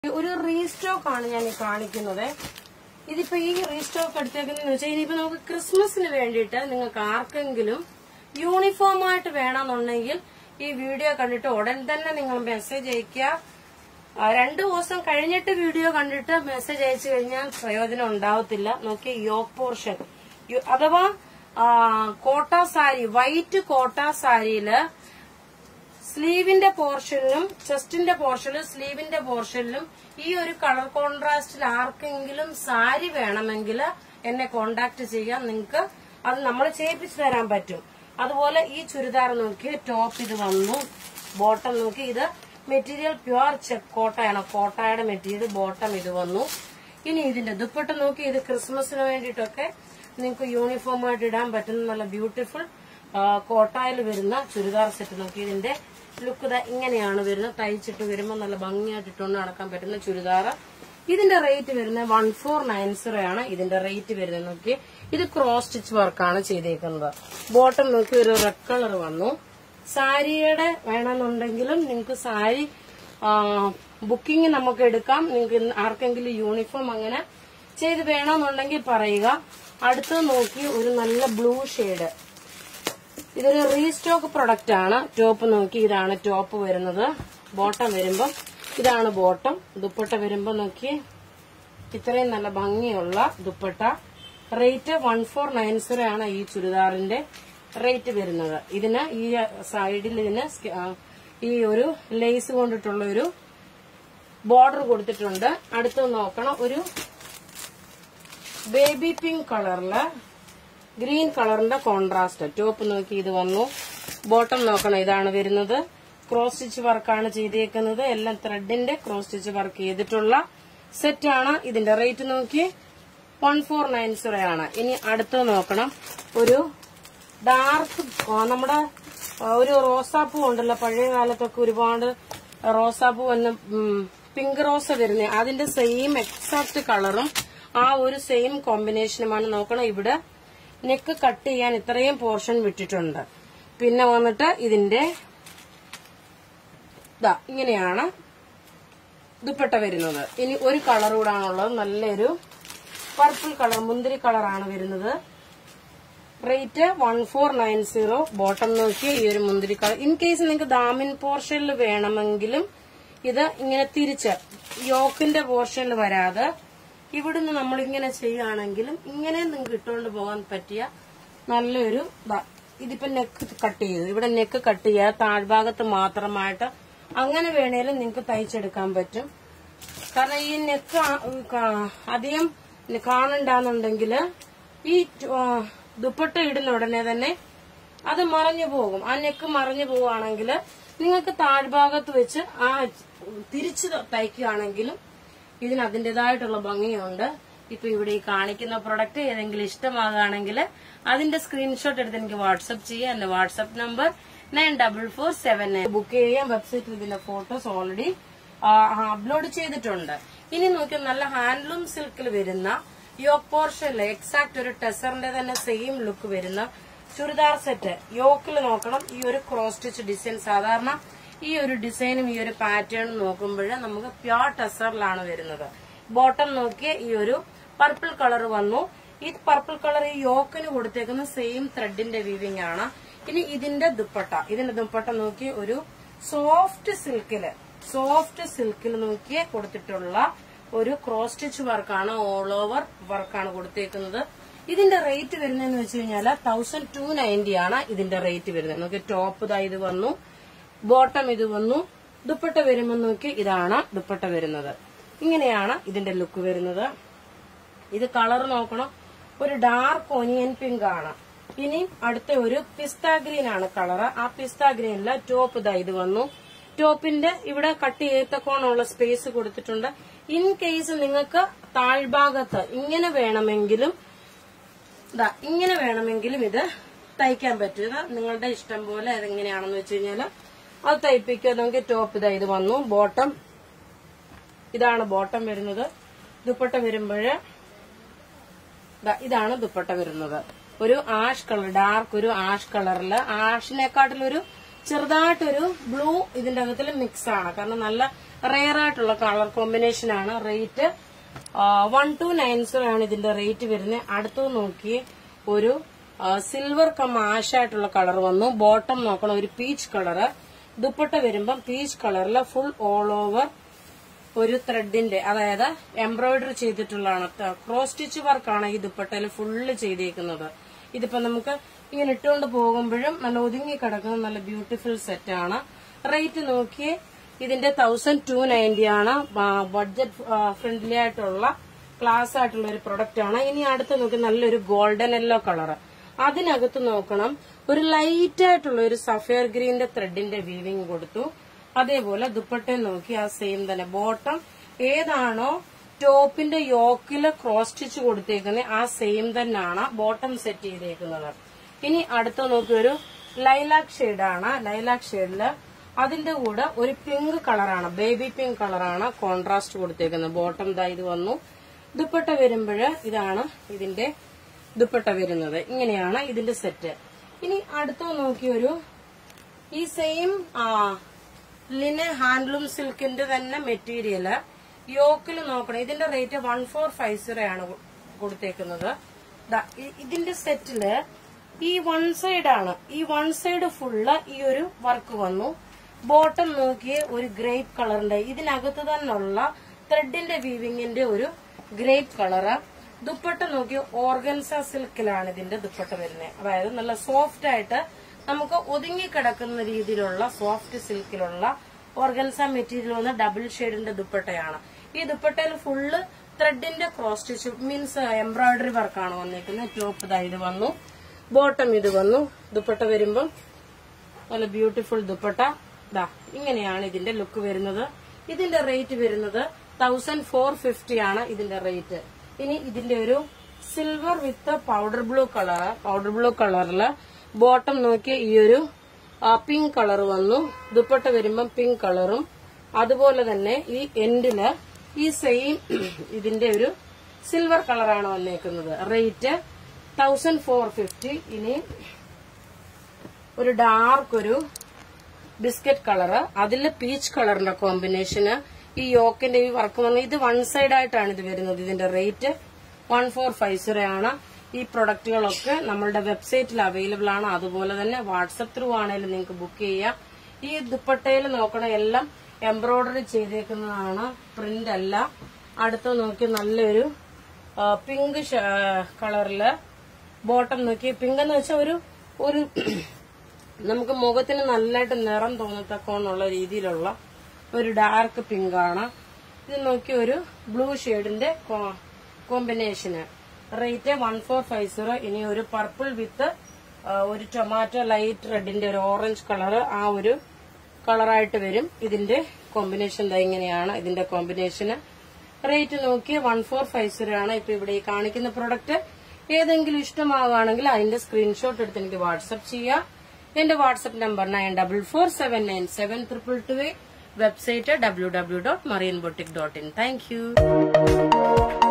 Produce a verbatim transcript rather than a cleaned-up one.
ഒരു റീസ്റ്റോക്ക് ആണ് ഞാൻ ഈ കാണിക്കുന്നത്. ഇതിപ്പോ ഈ റീസ്റ്റോക്ക് എടുത്തേക്കുന്നതെന്ന് വെച്ചാൽ ഇനിയിപ്പോ നമുക്ക് ക്രിസ്മസിന് വേണ്ടിയിട്ട് നിങ്ങൾക്ക് ആർക്കെങ്കിലും യൂണിഫോം ആയിട്ട് വേണമെന്നുണ്ടെങ്കിൽ ഈ വീഡിയോ കണ്ടിട്ട് ഉടൻ തന്നെ നിങ്ങൾ മെസ്സേജ് അയക്കുക. രണ്ടു ദിവസം കഴിഞ്ഞിട്ട് വീഡിയോ കണ്ടിട്ട് മെസ്സേജ് അയച്ചു കഴിഞ്ഞാൽ പ്രയോജനം ഉണ്ടാവത്തില്ല. നോക്കി യോക്ക് പോർഷൻ അഥവാ കോട്ട സാരി, വൈറ്റ് കോട്ട സാരിയില് സ്ലീവിന്റെ പോർഷനിലും ചെസ്റ്റിന്റെ പോർഷനിലും സ്ലീവിന്റെ പോർഷനിലും ഈ ഒരു കളർ കോൺട്രാസ്റ്റിൽ ആർക്കെങ്കിലും സാരി വേണമെങ്കിൽ എന്നെ കോണ്ടാക്ട് ചെയ്യാം. നിങ്ങൾക്ക് അത് നമ്മൾ ചെയ്യിപ്പിച്ചു തരാൻ പറ്റും. അതുപോലെ ഈ ചുരിദാർ നോക്കി ടോപ്പ് ഇത് വന്നു, ബോട്ടം നോക്കി ഇത് മെറ്റീരിയൽ പ്യുവർ ചെക്ക് കോട്ടയാണ്, കോട്ടയുടെ മെറ്റീരിയൽ ബോട്ടം ഇത് വന്നു. ഇനി ഇതിന്റെ ദുപ്പട്ട നോക്കി ഇത് ക്രിസ്മസിന് വേണ്ടിയിട്ടൊക്കെ നിങ്ങൾക്ക് യൂണിഫോം ആയിട്ട് ഇടാൻ പറ്റുന്ന നല്ല ബ്യൂട്ടിഫുൾ കോട്ടയിൽ വരുന്ന ചുരിദാർ സെറ്റ് നോക്കി. ഇതിന്റെ ലുക്ക് ഇതാ ഇങ്ങനെയാണ് വരുന്നത്. തയ്ച്ചിട്ട് വരുമ്പോൾ നല്ല ഭംഗിയായിട്ട് ഇട്ടുകൊണ്ട് നടക്കാൻ പറ്റുന്ന ചുരിദാർ. ഇതിന്റെ റേറ്റ് വരുന്നത് വൺ ഫോർ നയൻ സീറോ ആണ് ഇതിന്റെ റേറ്റ് വരുന്നത്. നോക്കി ഇത് ക്രോസ് സ്റ്റിച്ച് വർക്കാണ് ചെയ്തേക്കുന്നത്. ബോട്ടം നോക്കി ഒരു റെഡ് കളർ വന്നു. സാരിയുടെ വേണമെന്നുണ്ടെങ്കിലും നിങ്ങൾക്ക് സാരി ബുക്കിംഗ് നമുക്ക് എടുക്കാം. നിങ്ങൾക്ക് ആർക്കെങ്കിലും യൂണിഫോം അങ്ങനെ ചെയ്ത് വേണമെന്നുണ്ടെങ്കിൽ പറയുക. അടുത്തത് നോക്കി ഒരു നല്ല ബ്ലൂ ഷെയ്ഡ്, ഇതൊരു റീസ്റ്റോക്ക് പ്രൊഡക്റ്റ് ആണ്. ടോപ്പ് നോക്കി ഇതാണ് ടോപ്പ് വരുന്നത്. ബോട്ടം വരുമ്പം ഇതാണ് ബോട്ടം. ദുപ്പട്ട വരുമ്പോ നോക്കി ഇത്രയും നല്ല ഭംഗിയുള്ള dupatta. Rate one four nine zero ആണ് ഈ ചുരിദാറിന്റെ റേറ്റ് വരുന്നത്. ഇതിന് ഈ സൈഡിൽ ഇതിന് ഈ ഒരു ലേസ് കൊണ്ടിട്ടുള്ള ഒരു ബോർഡർ കൊടുത്തിട്ടുണ്ട്. അടുത്ത് നോക്കണം ഒരു ബേബി പിങ്ക് കളറില് ഗ്രീൻ കളറിന്റെ കോൺട്രാസ്റ്റ്. ടോപ്പ് നോക്കി ഇത് വന്നു. ബോട്ടം നോക്കണം ഇതാണ് വരുന്നത്. ക്രോസ് സ്റ്റിച്ച് വർക്കാണ് ചെയ്തേക്കുന്നത്. എല്ലാം ത്രെഡിന്റെ ക്രോസ് സ്റ്റിച്ച് വർക്ക് ചെയ്തിട്ടുള്ള സെറ്റാണ്. ഇതിന്റെ റേറ്റ് നോക്കി വൺ ഫോർ നയൻ സീറോ ആണ്. ഇനി അടുത്ത് നോക്കണം ഒരു ഡാർക്ക് നമ്മുടെ ഒരു റോസാപ്പൂ ഉണ്ടല്ലോ, പഴയ കാലത്തൊക്കെ ഒരുപാട് റോസാപ്പൂ വന്ന് പിങ്ക് റോസ വരുന്നത്, അതിന്റെ സെയിം എക്സാക്ട് കളറും ആ ഒരു സെയിം കോമ്പിനേഷനുമാണ്. നോക്കണം ഇവിടെ നെക്ക് കട്ട് ചെയ്യാൻ ഇത്രയും പോർഷൻ വിട്ടിട്ടുണ്ട്. പിന്നെ വന്നിട്ട് ഇതിന്റെ ഇതാ ഇങ്ങനെയാണ് ദുപ്പട്ട വരുന്നത്. ഇനി ഒരു കളർ കൂടാണുള്ളത്, നല്ലൊരു പർപ്പിൾ കളർ, മുന്തിരി കളറാണ് വരുന്നത്. Rate one four nine zero. Bottom നോക്കി ഈ ഒരു മുന്തിരി കളർ. ഇൻ കേസ് നിങ്ങൾക്ക് ദാമിൻ പോർഷനിൽ വേണമെങ്കിലും ഇത് ഇങ്ങനെ തിരിച്ച് യോക്കിന്റെ പോർഷനിൽ വരാതെ ഇവിടുന്ന് നമ്മൾ ഇങ്ങനെ ചെയ്യുകയാണെങ്കിലും ഇങ്ങനെ നിങ്ങൾക്ക് ഇട്ടുകൊണ്ട് പോകാൻ പറ്റിയ നല്ലൊരു ഇതിപ്പോ നെക്ക് കട്ട് ചെയ്തു. ഇവിടെ നെക്ക് കട്ട് ചെയ്യാതെ താഴ്ഭാഗത്ത് മാത്രമായിട്ട് അങ്ങനെ വേണേലും നിങ്ങൾക്ക് തയ്ച്ചെടുക്കാൻ പറ്റും. കാരണം ഈ നെക്ക് അധികം കാണണ്ടാന്നുണ്ടെങ്കിൽ ഈ ദുപ്പട്ട ഇടുന്ന ഉടനെ തന്നെ അത് മറഞ്ഞു പോകും. ആ നെക്ക് മറഞ്ഞു പോവുകയാണെങ്കിൽ നിങ്ങൾക്ക് താഴ്ഭാഗത്ത് വെച്ച് ആ തിരിച്ച് തയ്ക്കുകയാണെങ്കിലും ഇതിന് അതിന്റേതായിട്ടുള്ള ഭംഗിയുണ്ട്. ഇപ്പൊ ഇവിടെ ഈ കാണിക്കുന്ന പ്രൊഡക്റ്റ് ഏതെങ്കിലും ഇഷ്ടമാകുകയാണെങ്കിൽ അതിന്റെ സ്ക്രീൻഷോട്ട് എടുത്ത് എനിക്ക് വാട്സ്ആപ്പ് ചെയ്യാം. എന്റെ WhatsApp number nine double four seven nine. Book ചെയ്യാൻ വെബ്സൈറ്റിൽ ഇതിന്റെ ഫോട്ടോസ് ഓൾറെഡി അപ്ലോഡ് ചെയ്തിട്ടുണ്ട്. ഇനി നോക്കിയാൽ നല്ല ഹാൻഡ്ലൂം സിൽക്കിൽ വരുന്ന യോക്ക് പോർഷനിൽ എക്സാക്ട് ഒരു ടെസറിന്റെ തന്നെ സെയിം ലുക്ക് വരുന്ന ചുരിദാർ സെറ്റ്. യോക്കിൽ നോക്കണം ഈ ഒരു ക്രോസ് സ്റ്റിച്ച് ഡിസൈൻ. സാധാരണ ഈ ഒരു ഡിസൈനും ഈ ഒരു പാറ്റേണും നോക്കുമ്പോൾ നമുക്ക് പ്യോർ ടെസറിലാണ് വരുന്നത്. ബോട്ടം നോക്കിയ ഈ ഒരു പർപ്പിൾ കളർ വന്നു. ഈ പർപ്പിൾ കളർ ഈ യോക്കിന് കൊടുത്തേക്കുന്ന സെയിം ത്രെഡിന്റെ വീവിംഗ് ആണ്. ഇനി ഇതിന്റെ ദുപ്പട്ട, ഇതിന്റെ ദുപ്പട്ട നോക്കി ഒരു സോഫ്റ്റ് സിൽക്കില് സോഫ്റ്റ് സിൽക്കിൽ നോക്കി കൊടുത്തിട്ടുള്ള ഒരു ക്രോസ് സ്റ്റിച്ച് വർക്കാണ്, ഓൾ ഓവർ വർക്കാണ് കൊടുത്തേക്കുന്നത്. ഇതിന്റെ റേറ്റ് വരുന്നതെന്ന് വെച്ച് കഴിഞ്ഞാൽ തൗസൻഡ് ടു നയൻറ്റി ആണ് ഇതിന്റെ റേറ്റ് വരുന്നത്. നോക്കി ടോപ്പ് ഇതാ ഇത് വന്നു, ബോട്ടം ഇത് വന്നു. ദുപ്പട്ട വരുമ്പോൾ നോക്കി ഇതാണ് ദുപ്പട്ട വരുന്നത്. ഇങ്ങനെയാണ് ഇതിന്റെ ലുക്ക് വരുന്നത്. ഇത് കളർ നോക്കണം, ഒരു ഡാർക്ക് ഒനിയൻ പിങ്ക് ആണ്. ഇനി അടുത്ത ഒരു പിസ്ത ഗ്രീൻ ആണ് കളർ. ആ പിസ്ത ഗ്രീനില് ടോപ്പ് ഇതാ ഇത് വന്നു. ടോപ്പിന്റെ ഇവിടെ കട്ട് ചെയ്തക്കോണുള്ള സ്പേസ് കൊടുത്തിട്ടുണ്ട്. ഇൻ കേസ് നിങ്ങൾക്ക് താഴ്ഭാഗത്ത് ഇങ്ങനെ വേണമെങ്കിലും ഇതാ ഇങ്ങനെ വേണമെങ്കിലും ഇത് തയ്ക്കാൻ പറ്റുക. നിങ്ങളുടെ ഇഷ്ടം പോലെ അതെങ്ങനെയാണെന്ന് വെച്ച് കഴിഞ്ഞാൽ അത് തയ്പ്പിക്കുക. നമുക്ക് ടോപ്പ് ഇതാ ഇത് വന്നു. ബോട്ടം ഇതാണ് ബോട്ടം വരുന്നത്. ദുപ്പട്ട വരുമ്പോഴ് ഇതാണ് ദുപ്പട്ട വരുന്നത്. ഒരു ആഷ് കളർ, ഡാർക്ക് ഒരു ആഷ് കളറില്, ആഷിനെക്കാട്ടിലൊരു ചെറുതായിട്ടൊരു ബ്ലൂ ഇതിന്റെ അകത്തിൽ മിക്സ് ആണ്. കാരണം നല്ല റെയർ ആയിട്ടുള്ള കളർ കോമ്പിനേഷൻ ആണ്. Rate one two nine zero ആണ് ഇതിന്റെ റേറ്റ് വരുന്നത്. അടുത്ത് നോക്കി ഒരു സിൽവർ കം ആഷ് ആയിട്ടുള്ള കളർ വന്നു. ബോട്ടം നോക്കണം ഒരു പീച്ച് കളറ്. ദുപ്പട്ട വരുമ്പം പീച്ച് കളറില് ഫുൾ ഓൾ ഓവർ ഒരു ത്രെഡിന്റെ അതായത് എംബ്രോയിഡറി ചെയ്തിട്ടുള്ളതാണ്. ക്രോസ് സ്റ്റിച്ച് വർക്കാണ് ഈ ദുപ്പട്ടയിൽ ഫുള്ള് ചെയ്തേക്കുന്നത്. ഇതിപ്പോ നമുക്ക് ഇങ്ങനെ ഇട്ടുകൊണ്ട് പോകുമ്പോഴും നല്ല ഒതുങ്ങി കിടക്കുന്ന നല്ല ബ്യൂട്ടിഫുൾ സെറ്റ് ആണ്. റേറ്റ് നോക്കിയേ ഇതിന്റെ തൗസൻഡ് ടു നയൻറ്റി ആണ്. ബഡ്ജറ്റ് ഫ്രണ്ട്ലി ആയിട്ടുള്ള ക്ലാസ് ആയിട്ടുള്ള ഒരു പ്രൊഡക്റ്റ് ആണ്. ഇനി അടുത്ത് നോക്കി നല്ലൊരു ഗോൾഡൻ യെല്ലോ കളർ. അതിനകത്ത് നോക്കണം ഒരു ലൈറ്റ് ആയിട്ടുള്ള ഒരു സഫയർ ഗ്രീന്റെ ത്രെഡിന്റെ വീവിംഗ് കൊടുത്തു. അതേപോലെ ദുപ്പട്ടയെ നോക്കി ആ സെയിം തന്നെ ബോട്ടം ഏതാണോ ടോപ്പിന്റെ യോക്കില് ക്രോസ് സ്റ്റിച്ച് കൊടുത്തേക്കുന്നത് ആ സെയിം തന്നെയാണ് ബോട്ടം സെറ്റ് ചെയ്തേക്കുന്നത്. ഇനി അടുത്ത നോക്കി ഒരു ലൈലാക് ഷെയ്ഡാണ്. ലൈലാക് ഷെയ്ഡില് അതിന്റെ കൂടെ ഒരു പിങ്ക് കളറാണ്, ബേബി പിങ്ക് കളറാണ് കോൺട്രാസ്റ്റ് കൊടുത്തേക്കുന്നത്. ബോട്ടം ദാ ഇത് വന്നു. ദുപ്പട്ട വരുമ്പോഴ് ഇതാണ് ഇതിന്റെ ദുപ്പട്ട വരുന്നത്. ഇങ്ങനെയാണ് ഇതിന്റെ സെറ്റ്. ഇനി അടുത്ത നോക്കി ഒരു ഈ സെയിം ആ ലിനൻ ഹാൻഡ്ലൂം സിൽക്കിന്റെ തന്നെ മെറ്റീരിയല് യോക്കിൽ നോക്കണം. ഇതിന്റെ rate one four five zero ആണ് കൊടുത്തേക്കുന്നത്. ഇതിന്റെ സെറ്റില് ഈ വൺ സൈഡ് ആണ്. ഈ വൺ സൈഡ് ഫുള്ള് ഈ ഒരു വർക്ക് വന്നു. ബോട്ടം നോക്കിയ ഒരു ഗ്രേപ്പ് കളറിന്റെ ഇതിനകത്ത് തന്നെയുള്ള ത്രെഡിന്റെ വീവിങ്ങിന്റെ ഒരു ഗ്രേപ്പ് കളറ്. ദുപ്പട്ട നോക്കിയ ഓർഗൻസ സിൽക്കിലാണ് ഇതിന്റെ ദുപ്പട്ട വരുന്നത്. അതായത് നല്ല സോഫ്റ്റ് ആയിട്ട് നമുക്ക് ഒതുങ്ങി കിടക്കുന്ന രീതിയിലുള്ള സോഫ്റ്റ് സിൽക്കിലുള്ള ഓർഗൻസ മെറ്റീരിയൽ വന്ന ഡബിൾ ഷെയ്ഡിന്റെ ദുപ്പട്ടയാണ്. ഈ ദുപ്പട്ടയിൽ ഫുള്ള് ത്രെഡിന്റെ ക്രോസ് സ്റ്റിച്ച് മീൻസ് എംബ്രോയിഡറി വർക്കാണ് വന്നിരിക്കുന്നത്. ടോപ്പ് ദാ ഇത് വന്നു, ബോട്ടം ഇത് വന്നു. ദുപ്പട്ട വരുമ്പം നല്ല ബ്യൂട്ടിഫുൾ ദുപ്പട്ട. ദാ ഇങ്ങനെയാണ് ഇതിന്റെ ലുക്ക് വരുന്നത്. ഇതിന്റെ റേറ്റ് വരുന്നത് തൗസൻഡ് ഫോർ ഫിഫ്റ്റി ആണ് ഇതിന്റെ റേറ്റ്. ഇനി ഇതിന്റെ ഒരു silver with powder blue colour, powder blue കളറില് ബോട്ടം നോക്കി ഈ ഒരു പിങ്ക് കളർ വന്നു. ദുപ്പട്ട വരുമ്പം പിങ്ക് കളറും അതുപോലെ തന്നെ ഈ എൻഡില് ഈ സെയിം ഇതിന്റെ ഒരു സിൽവർ കളറാണ് വന്നേക്കുന്നത്. Rate thousand four fifty. ഇനി ഒരു ഡാർക്ക് ഒരു ബിസ്ക്കറ്റ് കളറ്, അതില് പീച്ച് കളറിന്റെ കോമ്പിനേഷന് ഈ യോക്കിന്റെ ഈ വർക്ക് വന്ന് ഇത് വൺ സൈഡ് ആയിട്ടാണ് ഇത് വരുന്നത്. ഇതിന്റെ rate one four five zero ആണ്. ഈ പ്രൊഡക്റ്റുകളൊക്കെ നമ്മളുടെ വെബ്സൈറ്റിൽ അവൈലബിൾ ആണ്. അതുപോലെ തന്നെ വാട്സപ്പ് ത്രൂ ആണെങ്കിലും നിങ്ങൾക്ക് ബുക്ക് ചെയ്യാം. ഈ ദുപ്പട്ടയിൽ നോക്കണം എല്ലാം എംബ്രോയിഡറി ചെയ്തേക്കുന്നതാണ്, പ്രിന്റ് അല്ല. അടുത്ത നോക്കി നല്ലൊരു പിങ്ക് കളറില് ബോട്ടം നോക്കി പിങ്ക് എന്ന് വെച്ചാൽ ഒരു ഒരു നമുക്ക് മുഖത്തിന് നല്ലതായിട്ട് നിറം തോന്നത്തക്കോന്നുള്ള രീതിയിലുള്ള ഒരു ഡാർക്ക് പിങ്ക് ആണ്. ഇത് നോക്കി ഒരു ബ്ലൂ ഷെയ്ഡിന്റെ combination. Rate one four five zero. ഇനി ഒരു പർപ്പിൾ വിത്ത് ഒരു ടൊമാറ്റോ ലൈറ്റ് റെഡിന്റെ ഒരു ഓറഞ്ച് കളർ ആ ഒരു കളറായിട്ട് വരും. ഇതിന്റെ കോമ്പിനേഷൻ ഇങ്ങനെയാണ് ഇതിന്റെ കോമ്പിനേഷന്. റേറ്റ് നോക്കി വൺ ഫോർ ഫൈവ് സീറോ ആണ്. ഇപ്പൊ ഇവിടെ ഈ കാണിക്കുന്ന പ്രൊഡക്റ്റ് ഏതെങ്കിലും ഇഷ്ടമാവുകയാണെങ്കിൽ അതിന്റെ സ്ക്രീൻഷോട്ട് എടുത്ത് എനിക്ക് വാട്സ്ആപ്പ് ചെയ്യാം. എന്റെ WhatsApp number nine double four seven nine seven triple two eight. Website W W dot Marian boutique dot in. Thank U.